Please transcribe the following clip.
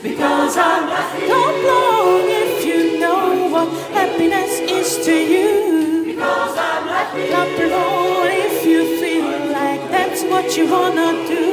because I'm happy. Clap along if you know what happiness is to you, because I'm happy. Clap along if you feel like that's what you wanna do.